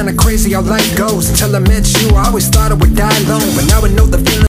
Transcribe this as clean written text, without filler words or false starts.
kinda crazy how life goes. Until I met you, I always thought I would die alone, but now I know the feeling